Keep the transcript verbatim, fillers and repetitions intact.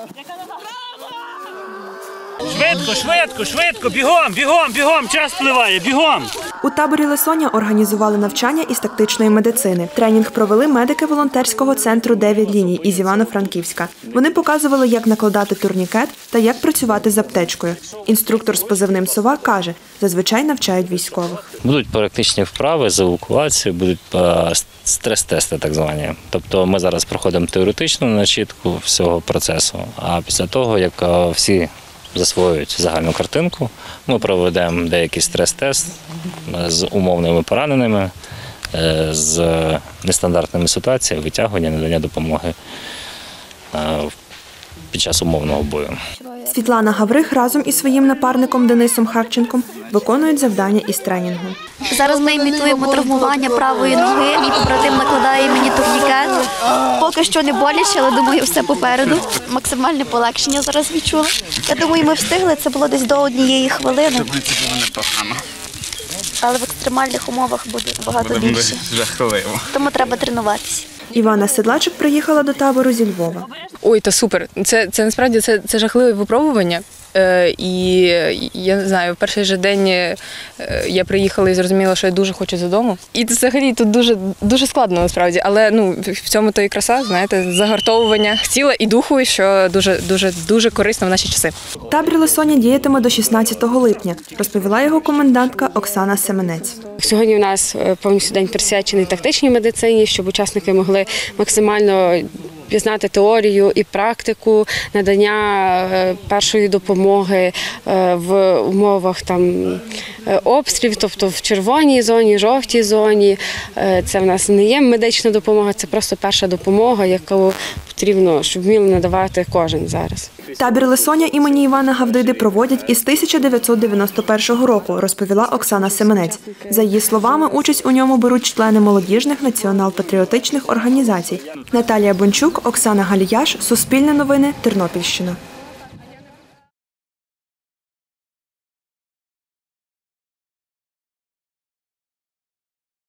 Швидко, швидко, швидко, бігом, бігом, бігом, час впливає, бігом. У таборі «Лисоня» організували навчання із тактичної медицини. Тренінг провели медики волонтерського центру «Дев'ять ліній» із Івано-Франківська. Вони показували, як накладати турнікет та як працювати з аптечкою. Інструктор з позивним «Сова» каже, зазвичай навчають військових. Будуть практичні вправи з евакуації, будуть стрес-тести так звані. Тобто ми зараз проходимо теоретичну начітку всього процесу, а після того, як всі засвоюють загальну картинку, ми проведемо деякий стрес-тест з умовними пораненими, з нестандартними ситуаціями, витягування, надання допомоги під час умовного бою. Світлана Гаврих разом із своїм напарником Денисом Харченком виконують завдання із тренінгу. Зараз ми імітуємо травмування правої ноги. Мій побратим накладає мені турнікет. Поки що не боляче, але думаю, все попереду. Максимальне полегшення зараз відчула. Я думаю, ми встигли, це було десь до однієї хвилини. Але в екстремальних умовах буде багато більше. Тому треба тренуватися. Івана Седлачик приїхала до табору зі Львова. Ой, та супер. Це, це насправді це, це жахливе випробування. Е, і я не знаю, в перший же день е, я приїхала і зрозуміла, що я дуже хочу додому. І взагалі тут дуже, дуже складно насправді, але ну, в цьому то і краса, знаєте, загартовування тіла і духу, що дуже, дуже, дуже корисно в наші часи. Табір «Лисоня» діятиме до шістнадцятого липня, розповіла його комендантка Оксана Семенець. Сьогодні у нас повністю день присвячений тактичній медицині, щоб учасники могли максимально пізнати теорію і практику надання першої допомоги в умовах там обстрілів, тобто в червоній зоні, жовтій зоні. Це в нас не є медична допомога, це просто перша допомога, яку потрібно, щоб вміли надавати кожен зараз. Табір «Лисоня» імені Івана Гавдиди проводять із тисяча дев'ятсот дев'яносто першого року, розповіла Оксана Семенець. За її словами, участь у ньому беруть члени молодіжних націонал-патріотичних організацій. Наталія Бончук, Оксана Галіяш, Суспільне новини, Тернопільщина.